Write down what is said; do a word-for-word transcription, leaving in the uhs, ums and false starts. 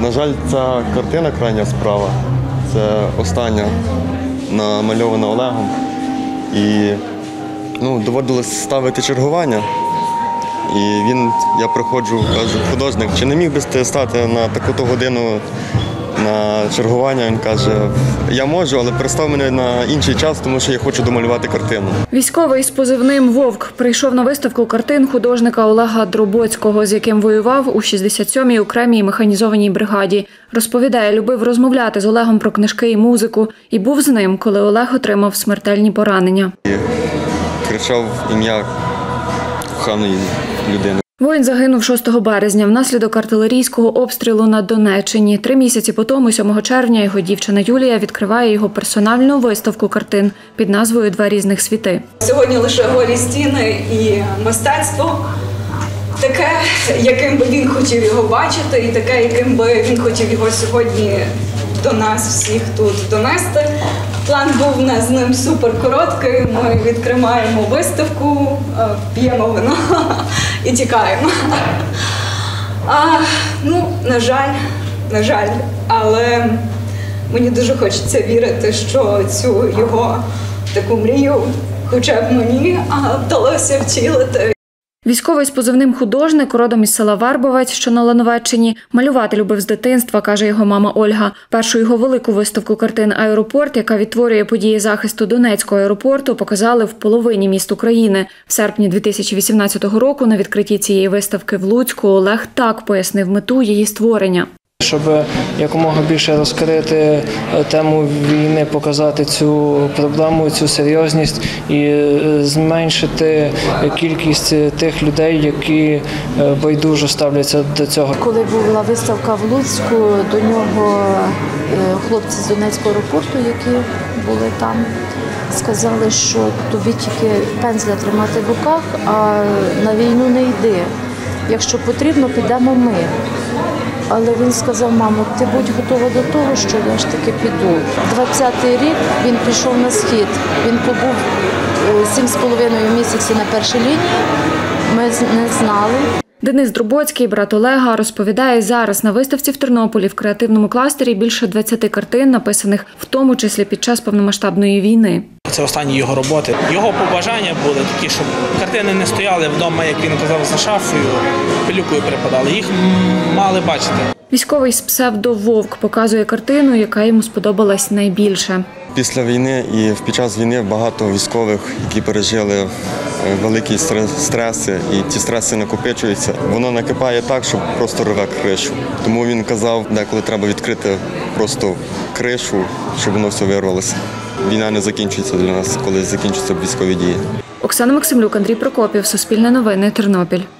На жаль, ця картина крайня справа. Це остання намальована Олегом. І ну, доводилось ставити чергування. І він, я приходжу, кажу, художник, чи не міг би ти стати на таку-то годину на чергування? Він каже, я можу, але перестав мене на інший час, тому що я хочу домалювати картину. Військовий з позивним «Вовк» прийшов на виставку картин художника Олега Дробоцького, з яким воював у шістдесят сьомій окремій механізованій бригаді. Розповідає, любив розмовляти з Олегом про книжки і музику. І був з ним, коли Олег отримав смертельні поранення. І кричав ім'я коханої людини. Воїн загинув шостого березня внаслідок артилерійського обстрілу на Донеччині. Три місяці по тому, сьомого червня, його дівчина Юлія відкриває його персональну виставку картин під назвою «Два різних світи». Сьогодні лише голі стіни і мистецтво таке, яким би він хотів його бачити, і таке, яким би він хотів його сьогодні до нас всіх тут донести. План був у нас з ним супер короткий. Ми відкриваємо виставку, п'ємо вино і тікаємо. А, ну, на жаль, на жаль, але мені дуже хочеться вірити, що цю його таку мрію, хоча б мені, вдалося втілити. Військовий з позивним «Художник», родом із села Вербовець, що на Лановеччині. Малювати любив з дитинства, каже його мама Ольга. Першу його велику виставку картин «Аеропорт», яка відтворює події захисту Донецького аеропорту, показали в половині міст України. В серпні дві тисячі вісімнадцятого року на відкритті цієї виставки в Луцьку Олег так пояснив мету її створення. Щоб якомога більше розкрити тему війни, показати цю проблему, цю серйозність і зменшити кількість тих людей, які байдуже ставляться до цього. Коли була виставка в Луцьку, до нього хлопці з Донецького аеропорту, які були там, сказали, що тобі тільки пензля тримати в руках, а на війну не йди. Якщо потрібно, підемо ми. Але він сказав, мамо, ти будь готова до того, що я ж таки піду. двадцятий рік він пішов на схід. Він побув сім з половиною місяців на першій лінії. Ми не знали. Денис Дробоцький, брат Олега, розповідає, зараз на виставці в Тернополі в креативному кластері більше двадцяти картин, написаних в тому числі під час повномасштабної війни. Це останні його роботи. Його побажання були такі, щоб картини не стояли вдома, як він казав, за шафою, пилюкою припадали. Їх мали бачити. Військовий з псевдо-Вовк показує картину, яка йому сподобалась найбільше. Після війни і під час війни багато військових, які пережили великі стреси, і ті стреси накопичуються. Воно накипає так, що просто рве кришу. Тому він казав, деколи треба відкрити просто кришу, щоб воно все вирвалося. Війна не закінчується для нас, коли закінчаться військові дії. Оксана Максимлюк, Андрій Прокопів, Суспільне новини, Тернопіль.